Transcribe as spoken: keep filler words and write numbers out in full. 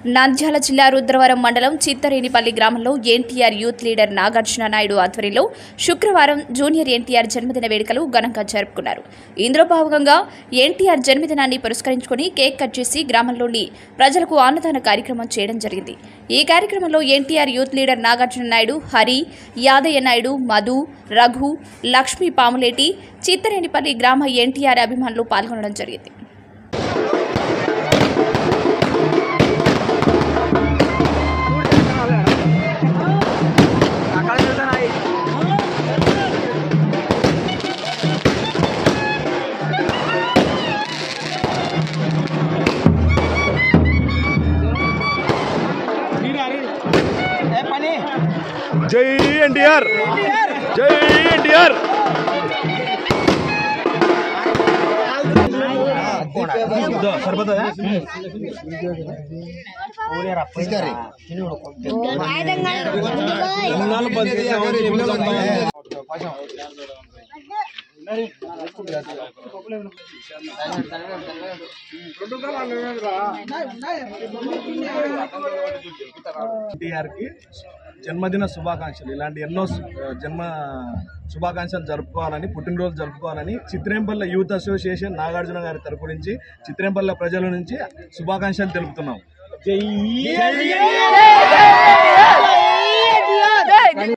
నంద్యాల జిల్లా రుద్రవరం మండలం చిత్తరేనిపల్లి గ్రామంలో ఎన్టీఆర్ యూత్ లీడర్ నాగార్జున నాయుడు ఆధ్వర్యంలో శుక్రవారం జూనియర్ ఎన్టీఆర్ జన్మదిన వేడుకలు ఘనంగా జరుపుకున్నారు. ఇందులో భాగంగా ఎన్టీఆర్ జన్మదినాన్ని పురస్కరించుకుని కేక్ కట్ చేసి గ్రామంలోని ప్రజలకు అన్నదాన కార్యక్రమం చేయడం జరిగింది. ఈ కార్యక్రమంలో ఎన్టీఆర్ యూత్ లీడర్ నాగార్జున నాయుడు, హరి, యాదయ్య నాయుడు, మధు, రఘు, లక్ష్మీ పాములేటి, చిత్తరేనిపల్లి గ్రామ ఎన్టీఆర్ అభిమానులు పాల్గొనడం జరిగింది. జై ఎన్టీఆర్, జై ఎన్టీఆర్. ఎన్టీఆర్ కి జన్మదిన శుభాకాంక్షలు. ఇలాంటి ఎన్నో జన్మ శుభాకాంక్షలు జరుపుకోవాలని, పుట్టినరోజు జరుపుకోవాలని చిత్రేంపల్లి యూత్ అసోసియేషన్ నాగార్జున గారి తరపు నుంచి చిత్రేంపల్లి ప్రజల నుంచి శుభాకాంక్షలు తెలుపుతున్నాం.